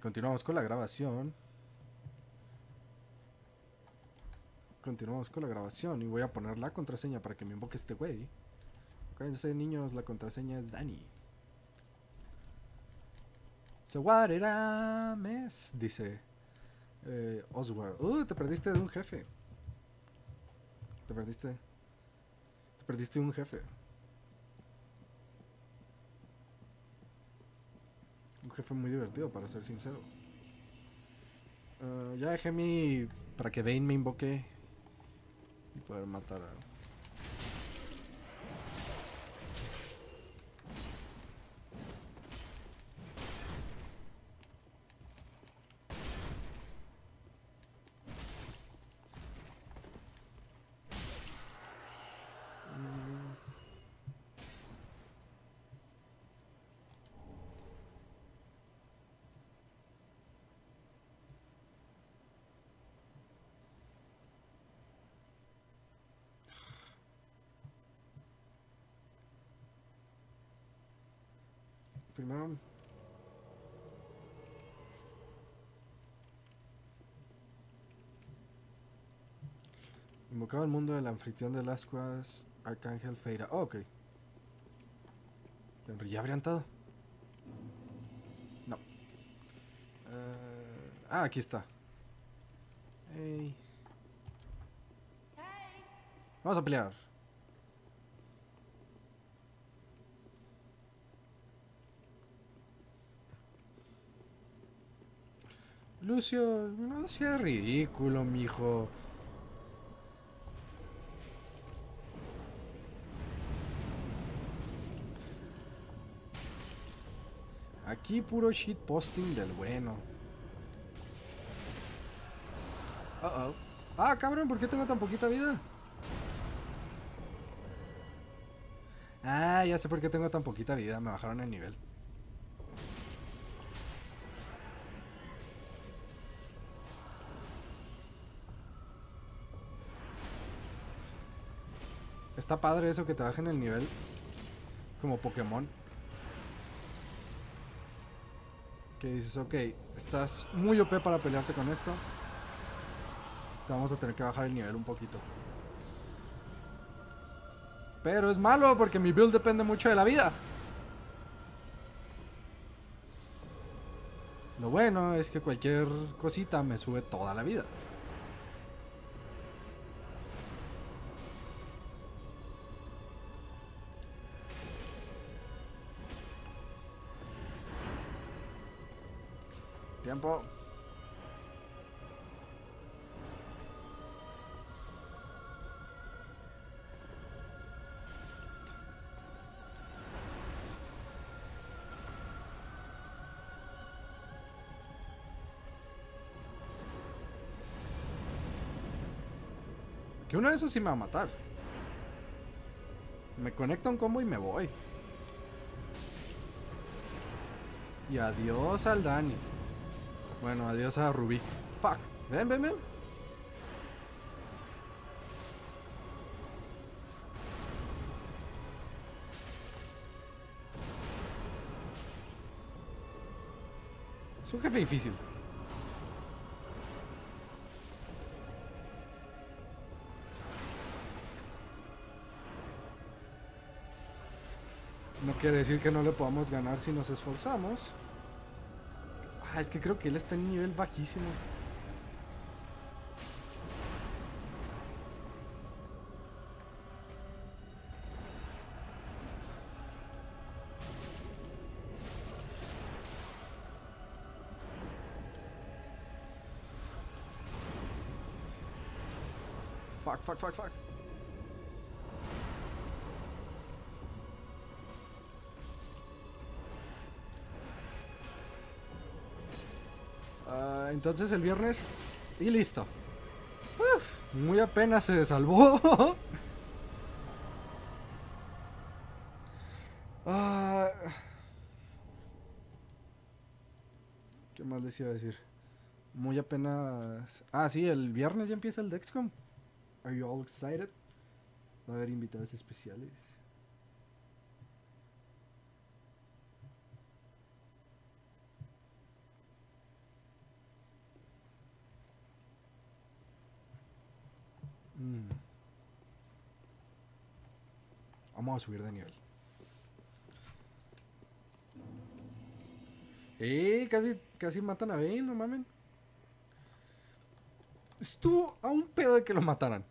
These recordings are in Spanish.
Continuamos con la grabación. Continuamos con la grabación y voy a poner la contraseña para que me invoque este güey. Acuérdense, niños, la contraseña es Dani. So what did I miss? Dice Oswald. Te perdiste de un jefe. Te perdiste de un jefe. Un jefe muy divertido, para ser sincero. Ya dejé mi... para que Dane me invoque y poder matar a... Primero... Invocaba el mundo del anfitrión de las cuas, Arcángel Feira. Oh, ok. ¿Ya habrían estado? No. Aquí está. Hey. Vamos a pelear. Lucio, no seas ridículo, mijo. Aquí puro shitposting del bueno. Cabrón, ¿por qué tengo tan poquita vida? Ya sé por qué tengo tan poquita vida. Me bajaron el nivel. Está padre eso que te bajen el nivel. Como Pokémon. Que dices, ok, estás muy OP para pelearte con esto. Te vamos a tener que bajar el nivel un poquito. Pero es malo porque mi build depende mucho de la vida. Lo bueno es que cualquier cosita me sube toda la vida. Tiempo. Que uno de esos sí me va a matar. Me conecta un combo y me voy. Y adiós al Dani. Bueno, adiós a Rubí. Fuck. Ven, ven, ven. Es un jefe difícil. No quiere decir que no le podamos ganar si nos esforzamos. Es que creo que él está en nivel bajísimo. Fuck, fuck, fuck, fuck. Entonces el viernes. Y listo. Muy apenas se salvó. ¿Qué más les iba a decir? Muy apenas... sí, el viernes ya empieza el Dexcom. Are you all excited? Va a haber invitados especiales. Vamos a subir de nivel. Casi matan a Bane, no mamen. Estuvo a un pedo de que lo mataran.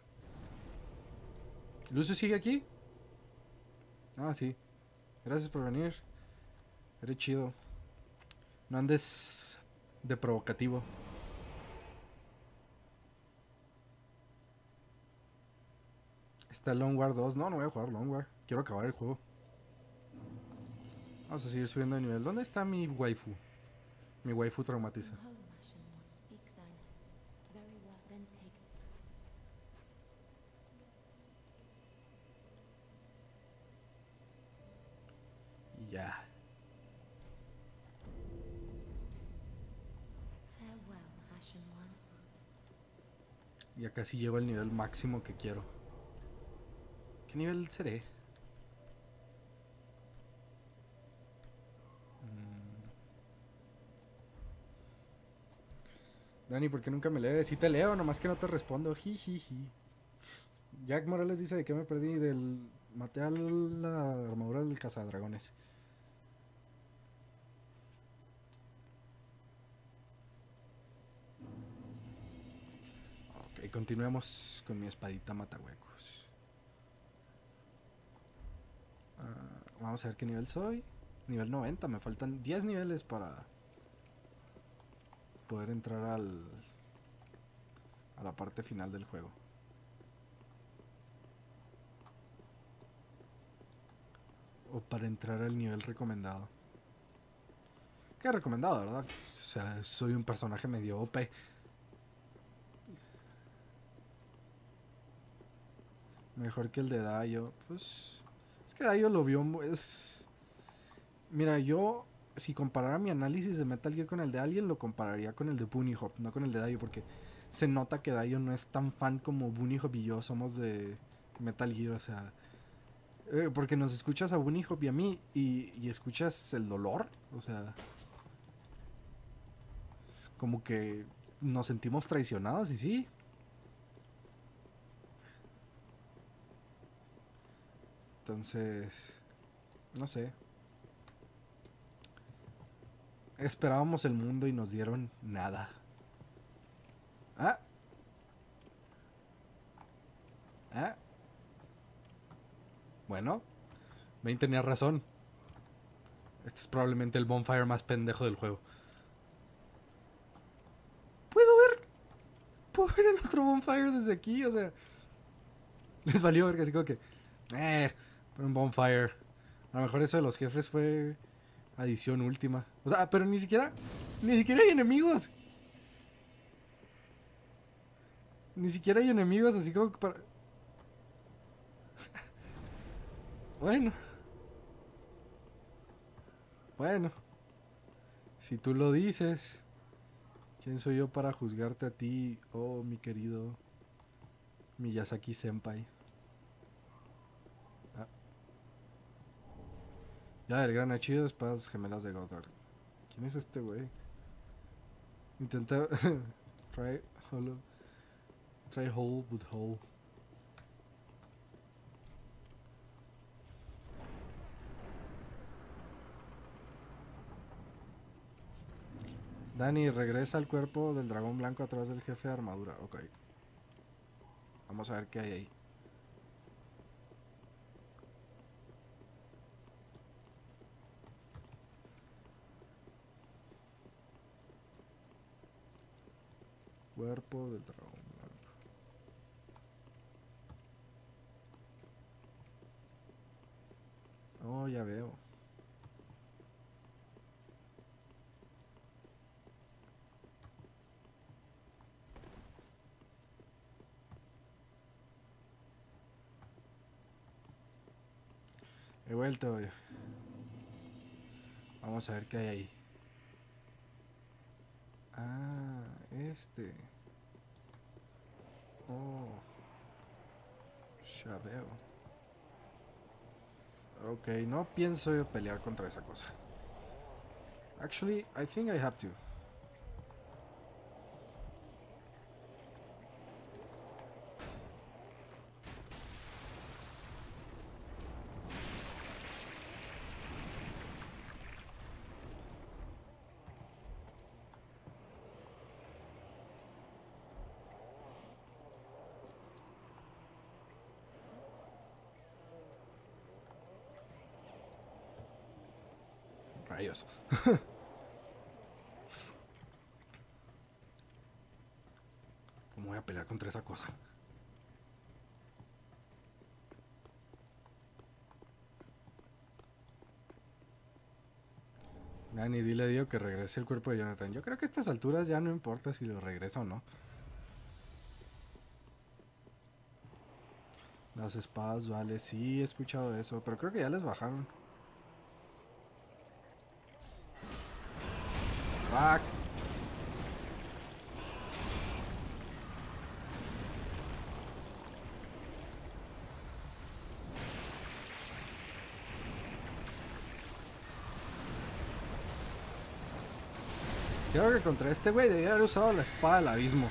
¿Lucio sigue aquí? Ah, sí. Gracias por venir. Eres chido. No andes de provocativo. Está el Lone War 2. No, no voy a jugar Lone War. Quiero acabar el juego. Vamos a seguir subiendo de nivel. ¿Dónde está mi waifu? Mi waifu traumatiza. Ya. Ya casi llego al nivel máximo que quiero. ¿Qué nivel seré? Dani, ¿por qué nunca me lees? Sí te leo, nomás que no te respondo. Jijiji. Jack Morales dice de que me perdí del... Maté a la armadura del cazadragones. Ok, continuemos con mi espadita matahuecos. Vamos a ver qué nivel soy. Nivel 90, me faltan 10 niveles para poder entrar a la parte final del juego. O para entrar al nivel recomendado. ¿Qué recomendado, verdad? O sea, soy un personaje medio OP. Mejor que el de Dayo. Pues... Es que Dayo lo vio... Mira, yo... Si comparara mi análisis de Metal Gear con el de alguien, lo compararía con el de Bunny Hop, no con el de Dayo, porque se nota que Dayo no es tan fan como Bunny Hop y yo somos de Metal Gear, o sea... porque nos escuchas a Bunny Hop y a mí y escuchas el dolor, o sea... Como que nos sentimos traicionados y sí. Entonces... No sé. Esperábamos el mundo y nos dieron nada. Ah. Ah. Bueno. Bane tenía razón. Este es probablemente el bonfire más pendejo del juego. Puedo ver el otro bonfire desde aquí, o sea... Les valió ver que así como que... Pero un bonfire. A lo mejor eso de los jefes fue adición última. O sea, pero ni siquiera hay enemigos. Ni siquiera hay enemigos así como que para... Bueno. Bueno. Si tú lo dices. ¿Quién soy yo para juzgarte a ti, oh mi querido Miyazaki Senpai? Ah. Ya, el gran archivo, espadas gemelas de Goddard. ¿Quién es este güey? Intenta... Try hollow. Try hole with hole. Dani, regresa al cuerpo del dragón blanco a través del jefe de armadura. Ok. Vamos a ver qué hay ahí. Cuerpo del dragón blanco. Oh, ya veo. He vuelto. Vamos a ver qué hay ahí. Ah, este. Oh. Ya veo. Ok, no pienso pelear contra esa cosa. Actually, I think I have to. Rayos. ¿Cómo voy a pelear contra esa cosa? Nani, dile a Dio que regrese el cuerpo de Jonathan. Yo creo que a estas alturas ya no importa si lo regresa o no. Las espadas duales, sí he escuchado eso, pero creo que ya les bajaron. Fuck. Creo que contra este güey debía haber usado la espada del abismo.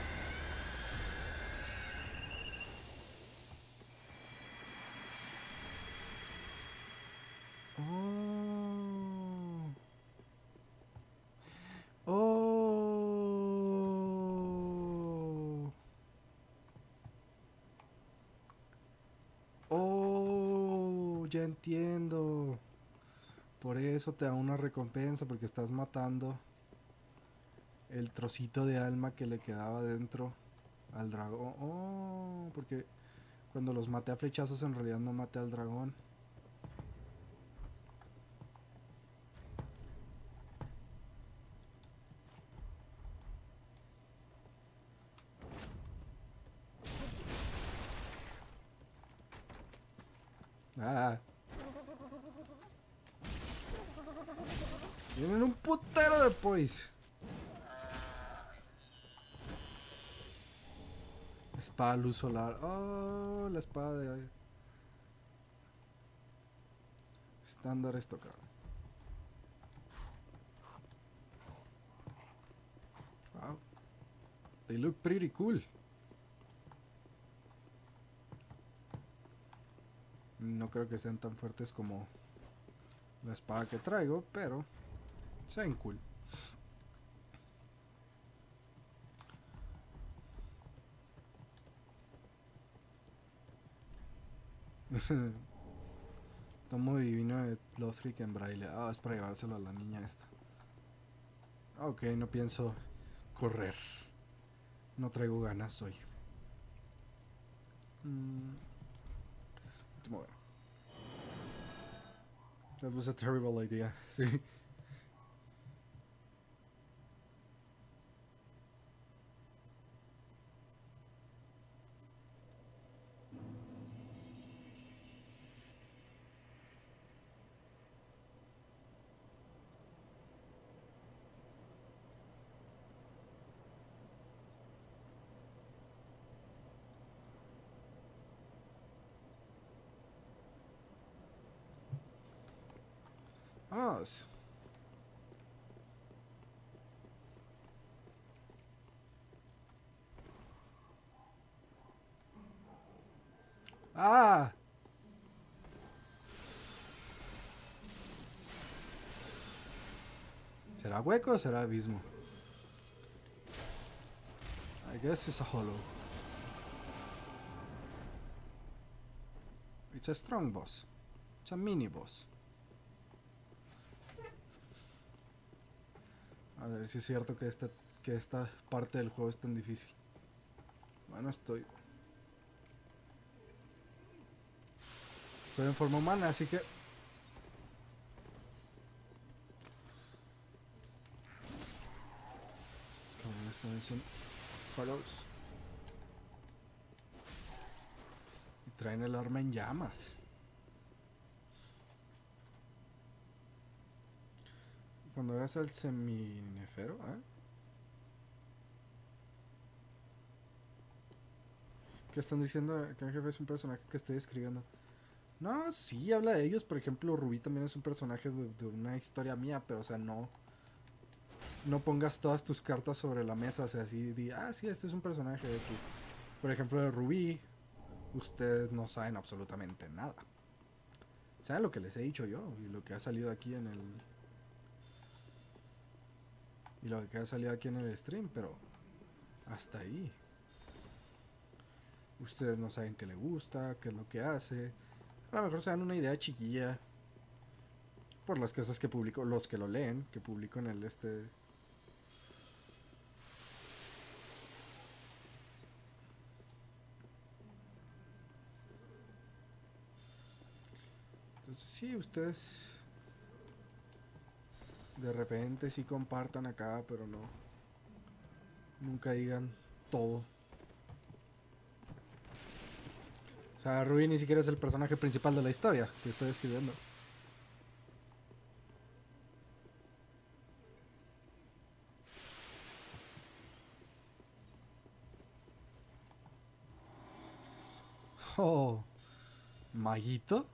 Oh. Oh. Oh, ya entiendo. Por eso te da una recompensa, porque estás matando el trocito de alma que le quedaba dentro al dragón. Oh, porque cuando los maté a flechazos en realidad no maté al dragón. Ah. Tienen un putero de poise. Espada luz solar. Oh, la espada de estándar estocado. Wow. They look pretty cool. No creo que sean tan fuertes como la espada que traigo, pero se ven cool. Tomo divino de Lothric en braille. Ah, es para llevárselo a la niña esta. Ok, no pienso correr. No traigo ganas hoy. Último. That was a terrible idea. Sí. Vamos. Ah. ¿Será hueco o será abismo? I guess it's a hollow. It's a strong boss. It's a mini boss. A ver si es cierto que esta parte del juego es tan difícil. Bueno, estoy en forma humana, así que estos cabrones también son hollows. Y traen el arma en llamas. Cuando veas al seminefero, ¿qué están diciendo? Que el jefe es un personaje que estoy escribiendo. No, sí, habla de ellos. Por ejemplo, Rubí también es un personaje de una historia mía, pero o sea, no pongas todas tus cartas sobre la mesa. O sea, así di, sí, este es un personaje X. Por ejemplo, de Rubí, ustedes no saben absolutamente nada. Saben lo que les he dicho yo y lo que ha salido aquí en el... Y lo que ha salido aquí en el stream, pero hasta ahí. Ustedes no saben qué le gusta, qué es lo que hace. A lo mejor se dan una idea chiquilla. Por las cosas que publico, los que lo leen, que publico en el Entonces sí, ustedes de repente sí compartan acá, pero no. Nunca digan todo. O sea, Rubí ni siquiera es el personaje principal de la historia que estoy escribiendo. Oh, Maguito.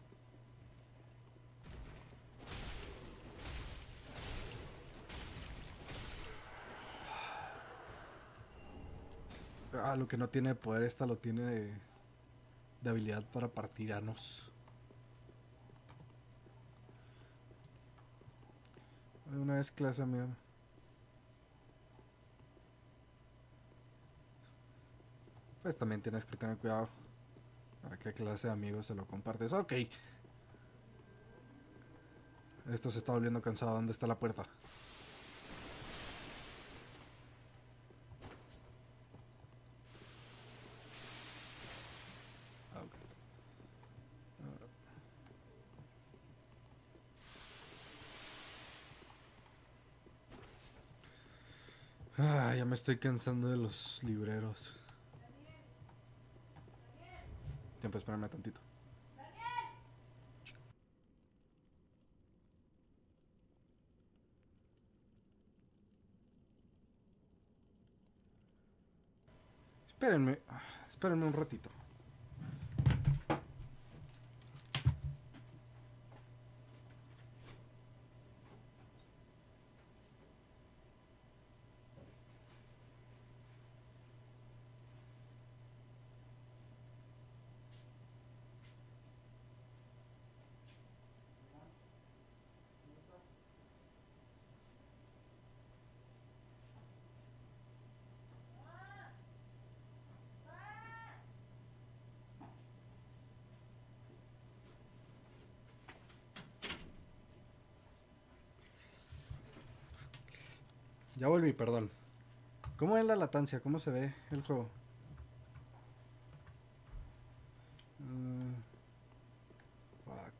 Ah, lo que no tiene de poder, esta lo tiene de habilidad para partiranos. Una vez clase amiga. Pues también tienes que tener cuidado a qué clase de amigos se lo compartes. Ok. Esto se está volviendo cansado. ¿Dónde está la puerta? Ah, ok. Ya me estoy cansando de los libreros. Tiempo, espérame tantito. Espérenme. Espérenme un ratito. Ya volví, perdón. ¿Cómo es la latencia? ¿Cómo se ve el juego? Mm, fuck.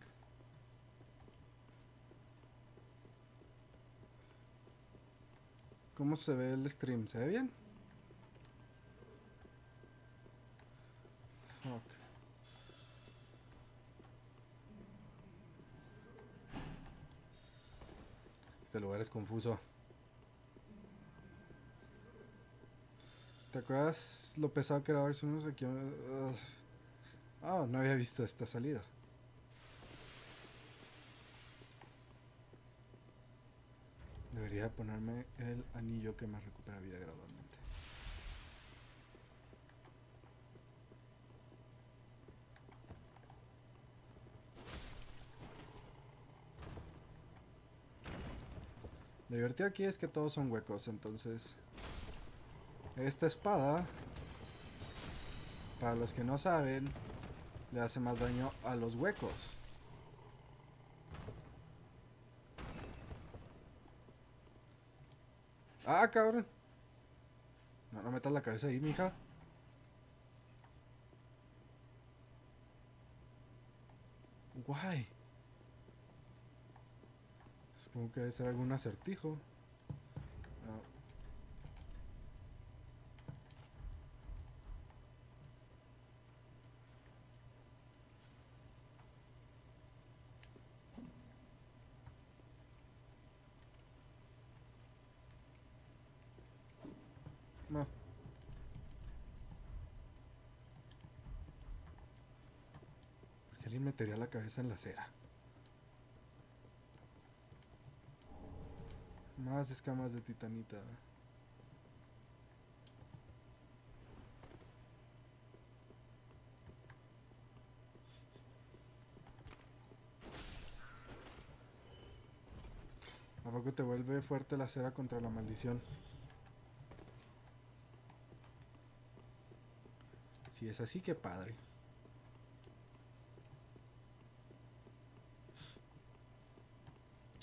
¿Cómo se ve el stream? ¿Se ve bien? Fuck. Este lugar es confuso. ¿Te acuerdas lo pesado que era verse unos aquí? No había visto esta salida. Debería ponerme el anillo que me recupera vida gradualmente. Lo divertido aquí es que todos son huecos, entonces esta espada, para los que no saben, le hace más daño a los huecos. Ah, cabrón. No, no metas la cabeza ahí, mija. Guay. Supongo que debe ser algún acertijo. No. No. ¿Por qué alguien metería la cabeza en la cera? Más escamas de titanita. ¿A poco te vuelve fuerte la cera contra la maldición? Si es así, qué padre.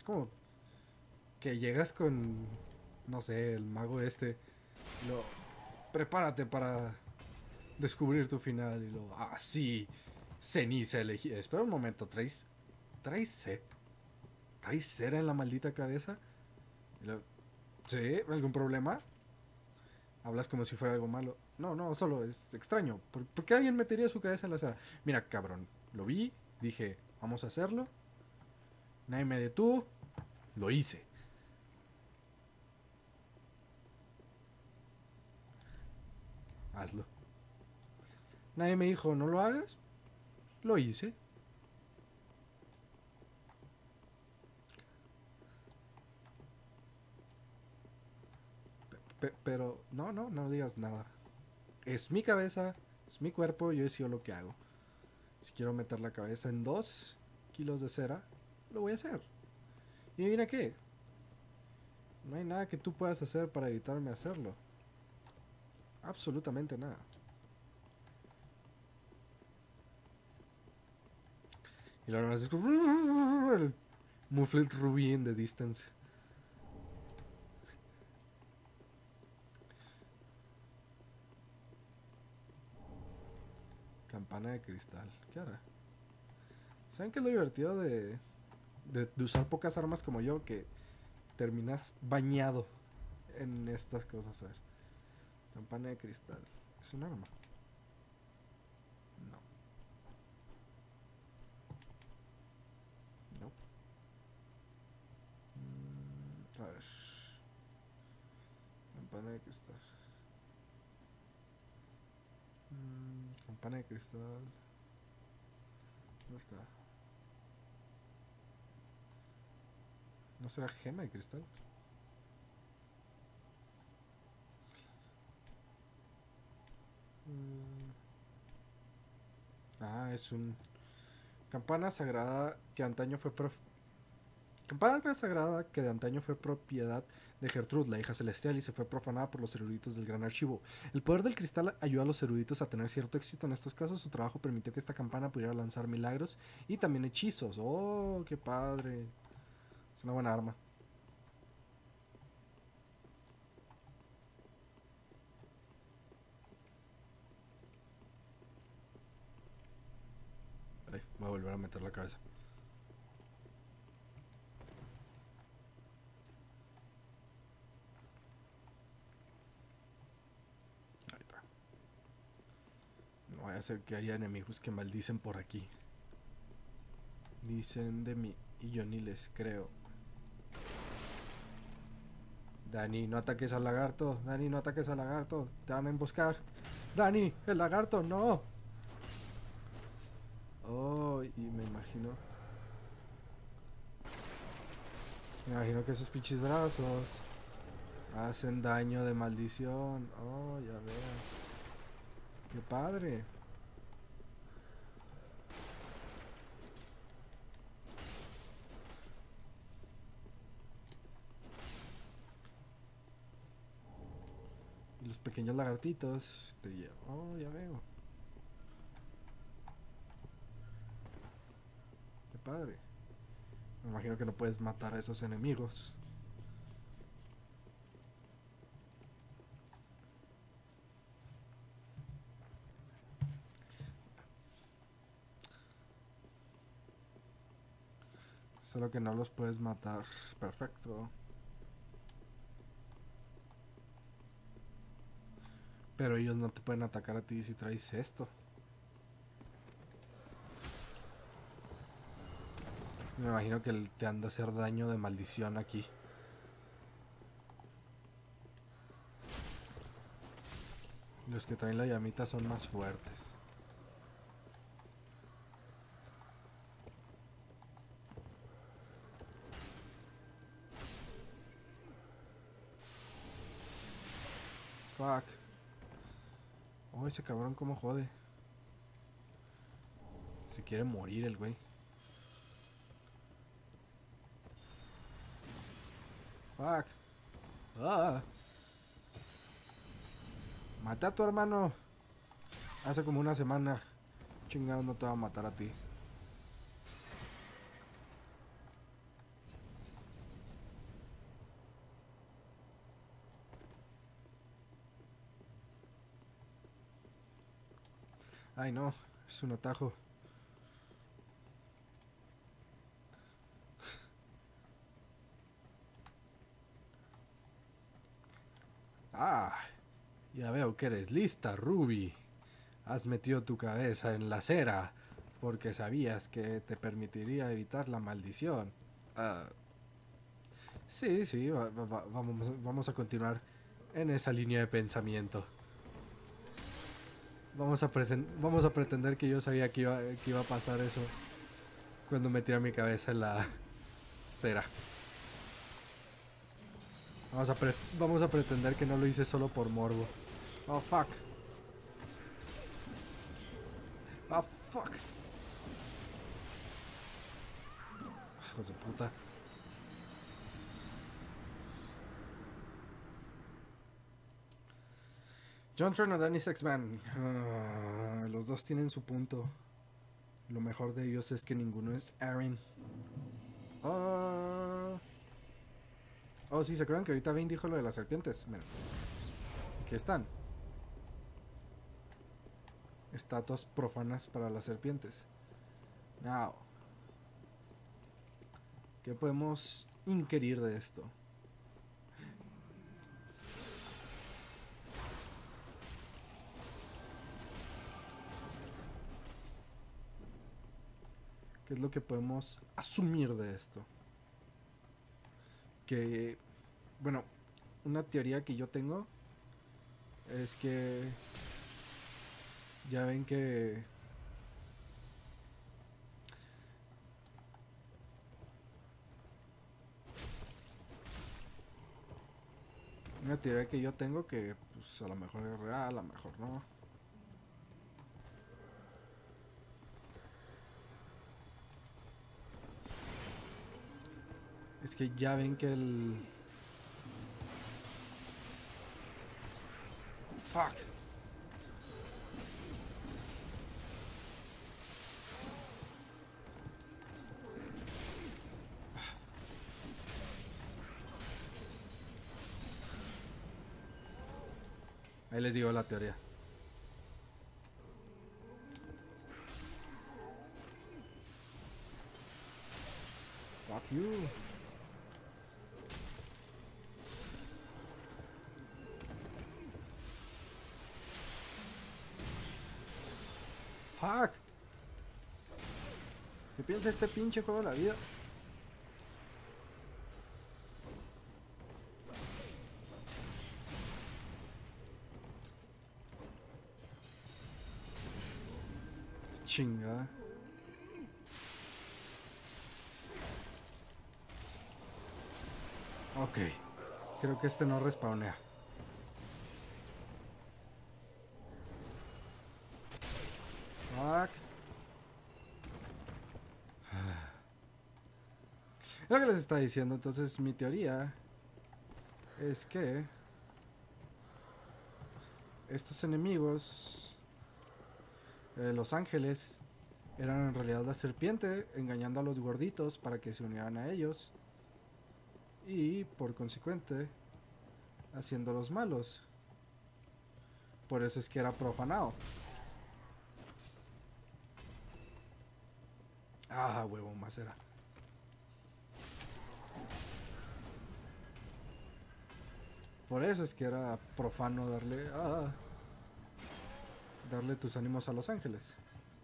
como que llegas con, no sé, el mago este. Lo, prepárate para descubrir tu final. Y lo, ah, sí, ceniza elegida. Espera un momento, traes cera en la maldita cabeza. Y lo, ¿sí? ¿Algún problema? Hablas como si fuera algo malo. No, no, solo es extraño. ¿Por qué alguien metería su cabeza en la cera? Mira, cabrón, lo vi, dije, vamos a hacerlo. Nadie me detuvo, lo hice. Hazlo. Nadie me dijo, no lo hagas, lo hice. Pero, no, no, no digas nada. Es mi cabeza, es mi cuerpo, yo decido lo que hago. Si quiero meter la cabeza en 2 kilos de cera, lo voy a hacer. ¿Y mira qué? No hay nada que tú puedas hacer para evitarme hacerlo. Absolutamente nada. Y luego es Muffled Ruby in the distance. Campana de cristal. ¿Qué hará? ¿Saben qué es lo divertido de usar pocas armas como yo? Que terminas bañado en estas cosas. A ver. Campana de cristal. ¿Es un arma? No. No. A ver. Campana de cristal. Campana de cristal. ¿Dónde está? ¿No será gema de cristal? Ah, es un... Campana sagrada que antaño fue Campana sagrada que de antaño fue propiedad de Gertrude, la hija celestial, y se fue profanada por los eruditos del gran archivo. El poder del cristal ayuda a los eruditos a tener cierto éxito en estos casos. Su trabajo permitió que esta campana pudiera lanzar milagros y también hechizos. ¡Oh, qué padre! Es una buena arma. Ay, voy a volver a meter la cabeza. Ahí está. No vaya a ser que haya enemigos que maldicen por aquí. Dicen de mí y yo ni les creo. Dani, no ataques al lagarto. Dani, no ataques al lagarto. Te van a emboscar. Dani, el lagarto, no. Oh, y me imagino. Me imagino que esos pinches brazos hacen daño de maldición. Oh, ya veo. Qué padre. Y los pequeños lagartitos te llevan. Oh, ya veo. Qué padre. Me imagino que no puedes matar a esos enemigos. Solo que no los puedes matar. Perfecto. Pero ellos no te pueden atacar a ti si traes esto. Me imagino que te han de hacer daño de maldición aquí. Los que traen la llamita son más fuertes. Fuck. Oh, ese cabrón cómo jode. Se quiere morir el güey. Fuck. Ah. Maté a tu hermano. Hace como una semana. Chingado, no te va a matar a ti. Ay, no. Es un atajo. Ah, ya veo que eres lista, Ruby. Has metido tu cabeza en la cera porque sabías que te permitiría evitar la maldición. Ah, sí, sí, vamos a continuar en esa línea de pensamiento. Vamos a pretender que yo sabía que iba a pasar eso cuando metía mi cabeza en la cera. Vamos a pretender que no lo hice solo por morbo. Oh, fuck. Oh, fuck. Hijos de puta. John Turner, Danny Sexman. Los dos tienen su punto. Lo mejor de ellos es que ninguno es Aaron. Oh, sí, ¿se acuerdan que ahorita Vayne dijo lo de las serpientes? Mira, aquí están. Estatuas profanas para las serpientes. Now, ¿qué podemos inquirir de esto? ¿Qué es lo que podemos asumir de esto? Que, bueno, una teoría que yo tengo es que ya ven que una teoría que yo tengo que pues a lo mejor es real, a lo mejor no. Es que ya ven que el fuck. Ahí les digo la teoría. Fuck you. Fuck. ¿Qué piensa este pinche juego de la vida? Chingada. Ok. Creo que este no respawnea. Fuck. Lo que les está diciendo, entonces mi teoría es que estos enemigos, los ángeles, eran en realidad la serpiente engañando a los gorditos para que se unieran a ellos y por consecuente haciéndolos malos. Por eso es que era profanado. Ah, huevo, más era. Por eso es que era profano darle tus ánimos a los ángeles.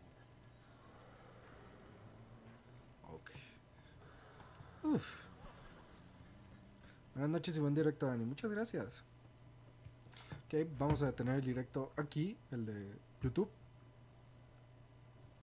Ok. Uf. Buenas noches y buen directo, Dani. Muchas gracias. Ok, vamos a detener el directo aquí, el de YouTube.